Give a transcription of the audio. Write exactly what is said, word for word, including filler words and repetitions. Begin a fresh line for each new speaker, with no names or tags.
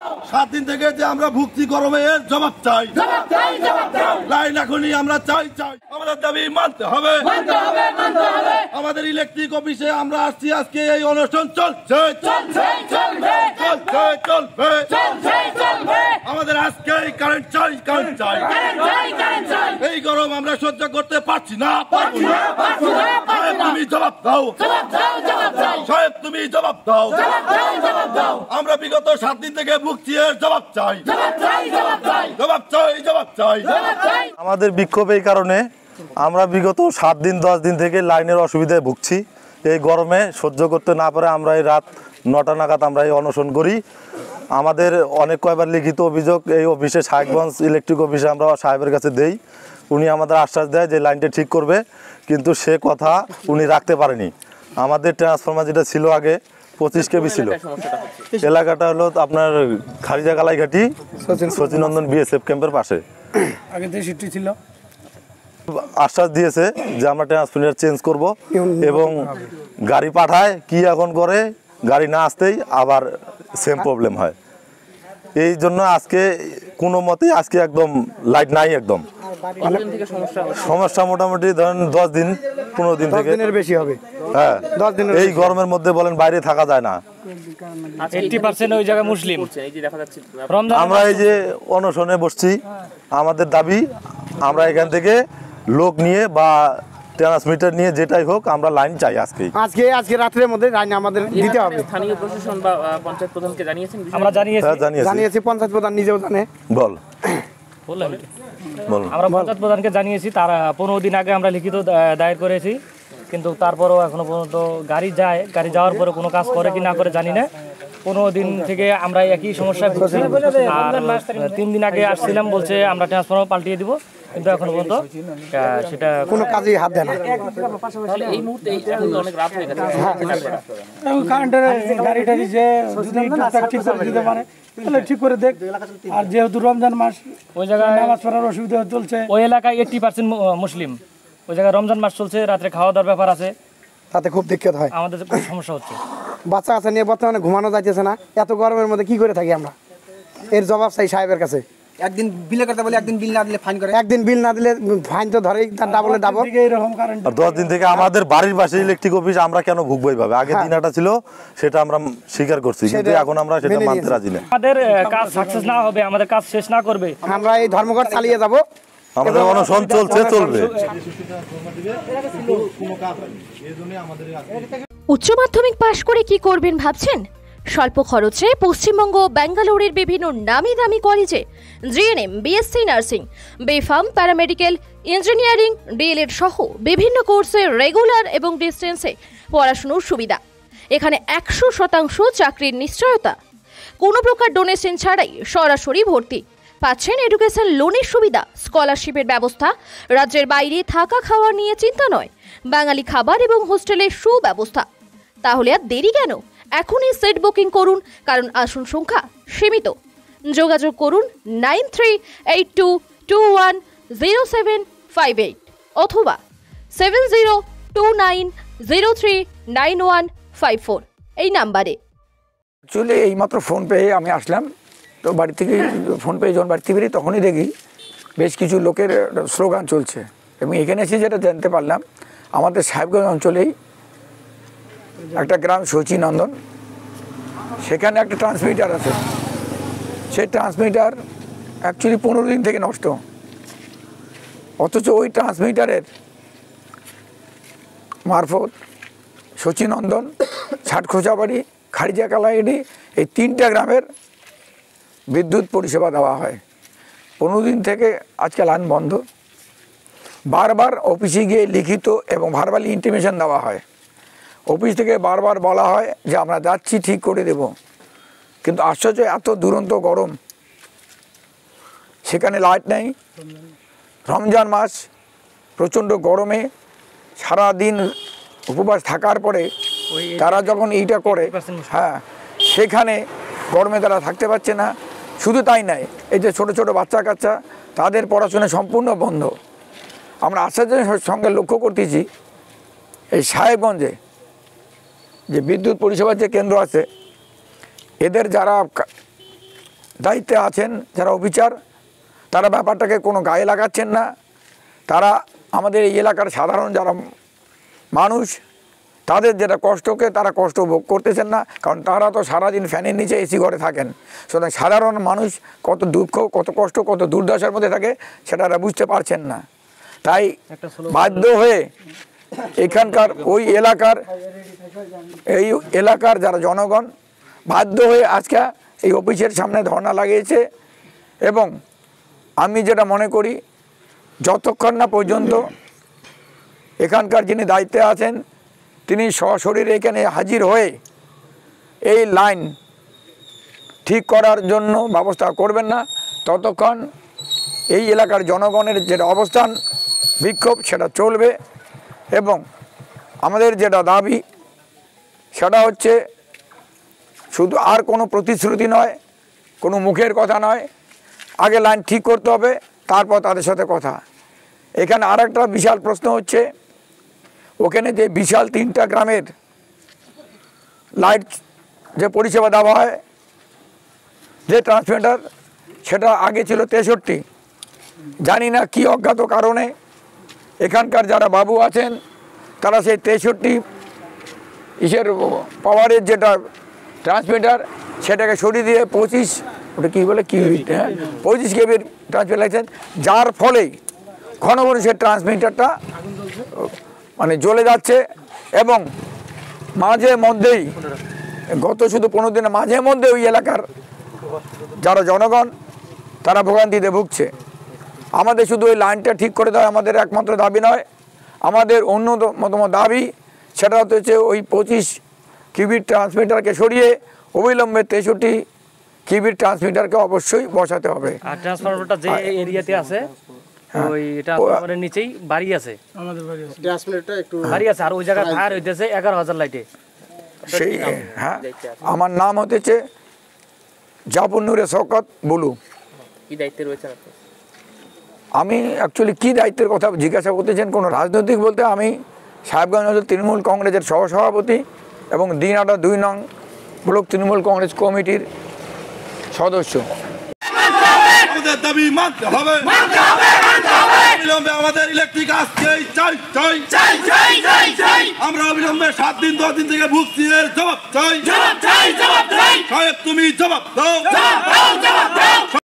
সাত দিন থেকে যে আমরা ভুক্তি গরমে এর জবাব চাই, লাইন এখনই আমরা চাই চাই আমাদের দাবি মানতে হবে। আমাদের ইলেকট্রিক অফিসে আমরা আসছি, আজকে এই অনুষ্ঠান চলছে চলছে চলবে চলছে চলবে চলবে। আমাদের আজকে কারেন্ট চাই কারেন্ট চাই এই গরম আমরা সহ্য করতে পারছি না পারছি না পারছি না। সাহেব তুমি জবাব দাও সাহেব তুমি জবাব দাও। আমরা বিগত সাত দিন থেকে ভুগছি, এর জবাব চাই জবাব চাই জবাব চাই।
আমাদের বিক্ষোভ এই কারণে, আমরা বিগত সাত দিন দশ দিন থেকে লাইনের অসুবিধায় ভুগছি। এই গরমে সহ্য করতে না পারে আমরা এই রাত নটা নাগাদ আমরা এই অনশন করি। আমাদের অনেক কয়বার লিখিত অভিযোগ এই অফিসে, সাহেবগঞ্জ ইলেকট্রিক অফিসে আমরা সাহেবের কাছে দেই। উনি আমাদের আশ্বাস দেয় যে লাইনটা ঠিক করবে, কিন্তু সে কথা উনি রাখতে পারেনি। আমাদের ট্রান্সফরমার যেটা ছিল আগে পঁচিশ কেবি ছিল, এলাকাটা হলো আপনার খারিজা কালাইঘাটি সচিনন্দন বিএসএফ ক্যাম্পের পাশে।
আগে তেষট্টি ছিল।
আশ্বাস দিয়েছে যে আমরা ট্রান্সফরমার চেঞ্জ করব এবং গাড়ি পাঠায়, কি এখন করে গাড়ি না আসতেই আবার সেম প্রবলেম হয়। এই জন্য আজকে কোনো মতেই আজকে একদম লাইট নাই একদম। সমস্যা মোটামুটি ধরেন দশ দিন পনেরো দিন থেকে
বেশি হবে।
হ্যাঁ, এই গরমের মধ্যে বলেন বাইরে থাকা যায় না।
ওই জায়গায় মুসলিম
আমরা এই যে অনশনে বসছি, আমাদের দাবি আমরা এখান থেকে লোক নিয়ে বা ট্রান্সমিটার নিয়ে যেটাই হোক আমরা লাইন চাই আজকে
আজকে আজকে রাতের মধ্যে লাইন আমাদের দিতে হবে।
স্থানীয় প্রশাসন বা পঞ্চায়েত প্রধানকে জানিয়েছেন? আমরা জানিয়েছি
জানিয়েছি পঞ্চায়েত প্রধান নিজেও জানে।
বল
আমরা পঞ্চায়েত প্রধানকে জানিয়েছি, তার পনেরো দিন আগে আমরা লিখিত দায়ের করেছি, কিন্তু তারপরেও এখনো পর্যন্ত গাড়ি যায়, গাড়ি যাওয়ার পরে কোনো কাজ করে কি না করে জানি না। পনেরো দিন থেকে আমরা একই সমস্যায় ভুগছি। আর তিন দিন আগে আসছিলাম, বলছে আমরা ট্রান্সফরমার পাল্টিয়ে দিব, কিন্তু এখনো পর্যন্ত সেটা
কোনো কাজেই হাত দেয় না।
এই মুহূর্তে অনেক রাত হয়ে গেছে,
কারেন্টের গাড়িটা যে ঠিক করে দিতে পারে তাহলে ঠিক করে দেখ। আর যেহেতু রমজান মাস,
ওই জায়গায়
নামাজ পড়ার অসুবিধা চলছে।
ওই এলাকায় এইট্টি পার্সেন্ট মুসলিম, ওই জায়গায় রমজান মাস চলছে, রাত্রে খাওয়া দাওয়ার ব্যাপার আছে,
তাতে খুব দিক্কত হয়,
আমাদের খুব সমস্যা হচ্ছে।
বাচ্চা কাচ্চা নিয়ে বর্তমানে ঘুমানো যাইতেছে না। এত গরমের মধ্যে কি করে থাকি আমরা? এর জবাব চাই সাহেবের কাছে।
একদিন বিলের কথা বলে একদিন বিল না দিলে ফাইন করে,
একদিন বিল না দিলে ফাইন তো ধরেই, তার ডাবলে ডাবল।
আর দশ দিন থেকে আমাদের বাড়ির পাশে ইলেকট্রিক অফিস, আমরা কেন ভুগবো এইভাবে? আগে দিনাটা ছিল সেটা আমরা স্বীকার করছি, কিন্তু এখন আমরা সেটা মানতে রাজি না।
আমাদের কাজ সাকসেস না হবে, আমাদের কাজ শেষ না করবে,
আমরা এই ধর্মঘট চালিয়ে যাব।
আমাদের অনশন চলছে চলবে।
উচ্চ মাধ্যমিক পাশ করে কি করবেন ভাবছেন? স্বল্প খরচে পশ্চিমবঙ্গ ব্যাঙ্গালোরের বিভিন্ন নামি দামি কলেজে GNM, BSc nursing, BPharm, paramedical, engineering, DElEd সহ বিভিন্ন কোর্সের রেগুলার এবং ডিস্টেন্সে পড়াশোনার সুবিধা। এখানে একশো শতাংশ চাকরির নিশ্চয়তা, কোনো প্রকার ডোনেশন ছাড়াই সরাসরি ভর্তি, পাচ্ছেন এডুকেশন লোনের সুবিধা, স্কলারশিপের ব্যবস্থা, রাজ্যের বাইরে থাকা খাওয়া নিয়ে চিন্তা নয়, বাঙালি খাবার এবং হোস্টেলের সুব্যবস্থা। তাহলে আর দেরি কেন? এখনই সিট বুকিং করুন, কারণ আসন সংখ্যা সীমিত। যোগাযোগ করুন nine three eight two two one zero seven five eight অথবা seven zero two nine zero three nine one five four এই নাম্বারে।
অ্যাকচুয়ালি এইমাত্র ফোন পেয়ে আমি আসলাম, তো বাড়ি থেকে ফোন পেয়ে যখন বাড়ি থেকে বেরিয়ে তখনই দেখি বেশ কিছু লোকের স্লোগান চলছে, এবং এখানে এসে যেটা জানতে পারলাম, আমাদের সাহেবগঞ্জ অঞ্চলেই একটা গ্রাম সচিনন্দন, সেখানে একটা ট্রান্সমিটার আছে। সেই ট্রান্সমিটার অ্যাকচুয়ালি পনেরো দিন থেকে নষ্ট, অথচ ওই ট্রান্সমিটারের মারফত সচিনন্দন, ষাটখোঁচাবাড়ি, খারিজা কালাইডি এই তিনটা গ্রামের বিদ্যুৎ পরিষেবা দেওয়া হয়। পনেরো দিন থেকে আজকে লাইন বন্ধ। বারবার অফিসে গিয়ে লিখিত এবং ভার্বালি ইন্টিমেশন দেওয়া হয়, অফিস থেকে বারবার বলা হয় যে আমরা যাচ্ছি, ঠিক করে দেব, কিন্তু আশ্চর্য এত দুরন্ত গরম, সেখানে লাইট নেই। রমজান মাস, প্রচণ্ড গরমে সারাদিন উপবাস থাকার পরে তারা যখন এইটা করে, হ্যাঁ, সেখানে গরমে তারা থাকতে পারছে না। শুধু তাই নয়, এই যে ছোটো ছোটো বাচ্চা কাচ্চা, তাদের পড়াশোনা সম্পূর্ণ বন্ধ। আমরা আশ্চর্যের সঙ্গে লক্ষ্য করতেছি এই সাহেবগঞ্জে যে বিদ্যুৎ পরিষেবার যে কেন্দ্র আছে, এদের যারা দায়িত্বে আছেন যারা অফিসার, তারা ব্যাপারটাকে কোনো গায়ে লাগাচ্ছেন না। তারা আমাদের এই এলাকার সাধারণ যারা মানুষ, তাদের যেটা কষ্টকে তারা কষ্ট ভোগ করতেছেন না, কারণ তারা তো সারাদিন ফ্যানের নিচে এসি ঘরে থাকেন। সুতরাং সাধারণ মানুষ কত দুঃখ, কত কষ্ট, কত দুর্দশার মধ্যে থাকে সেটা তারা বুঝতে পারছেন না। তাই বাধ্য হয়ে এখানকার ওই এলাকার এই এলাকার যারা জনগণ বাধ্য হয়ে আজকে এই অফিসের সামনে ধর্ণা লাগিয়েছে। এবং আমি যেটা মনে করি, যতক্ষণ না পর্যন্ত এখানকার যিনি দায়িত্বে আছেন তিনি সশরীরে এখানে হাজির হয়ে এই লাইন ঠিক করার জন্য ব্যবস্থা করবেন না, ততক্ষণ এই এলাকার জনগণের যেটা অবস্থান বিক্ষোভ সেটা চলবে। এবং আমাদের যেটা দাবি সেটা হচ্ছে শুধু আর কোনো প্রতিশ্রুতি নয়, কোনো মুখের কথা নয়, আগে লাইন ঠিক করতে হবে, তারপর তাদের সাথে কথা। এখানে আর একটা বিশাল প্রশ্ন হচ্ছে, ওখানে যে বিশাল তিনটা গ্রামের লাইট যে পরিষেবা দেওয়া হয়, যে ট্রান্সমিটার, সেটা আগে ছিল তেষট্টি। জানি না কি অজ্ঞাত কারণে এখানকার যারা বাবু আছেন তারা সেই তেষট্টি ইসের পাওয়ারের যেটা ট্রান্সমিটার সেটাকে সরিয়ে দিয়ে পঁচিশ, ওটা কী বলে কি হ্যাঁ পঁচিশ কেবির ট্রান্সমিটার লাগছেন, যার ফলে ঘন ঘন সে ট্রান্সমিটারটা মানে জ্বলে যাচ্ছে। এবং মাঝে মধ্যেই গত শুধু পনেরো দিনের মাঝে মধ্যে ওই এলাকার যারা জনগণ তারা ভোগান্তিতে ভুগছে। আমাদের শুধু ওই লাইনটা ঠিক করে দেওয়া আমাদের একমাত্র দাবি নয়, আমাদের অন্যতম দাবি সেটা হচ্ছে ওই পঁচিশ কিবির ট্রান্সমিটারকে সরিয়ে অবিলম্বে তেষট্টি কিবির ট্রান্সমিটারকে অবশ্যই বসাতে হবে।
আর ট্রান্সফরমারটা যে এরিয়াতে আছে ওই ট্রান্সফরমারের নিচেই বাড়ি আছে, আমাদের বাড়ি আছে, ট্রান্সমিটারটা একটু বাড়ি আছে, আর ওই জায়গায় ফায়ার হইতেছে এগারো হাজার লাইটে।
সেই হ্যাঁ, আমার নাম হতেছে জাপুনুরে শওকত বুলু।
কি দায়িত্বে রয়েছে আপনি?
আমি অ্যাকচুয়ালি কী দায়িত্বের কথা জিজ্ঞাসা করতেছেন, কোনো রাজনৈতিক বলতে আমি সাহেবগঞ্জ অঞ্চল তৃণমূল কংগ্রেসের সহসভাপতি এবং দিনহাটা দুই নং ব্লক তৃণমূল কংগ্রেস কমিটির সদস্য।
আমাদের দাবি মানতে হবে, অবিলম্বে আমাদের ইলেকট্রিক আজকেই চাই চাই চাই চাই চাই চাই আমরা অবিলম্বে সাত দিন দশ দিন থেকে ভুগছি, এর জবাব চাই, জবাব চাই, জবাব চাই। সাহেব তুমি জবাব দাও, জবাব দাও, জবাব দাও।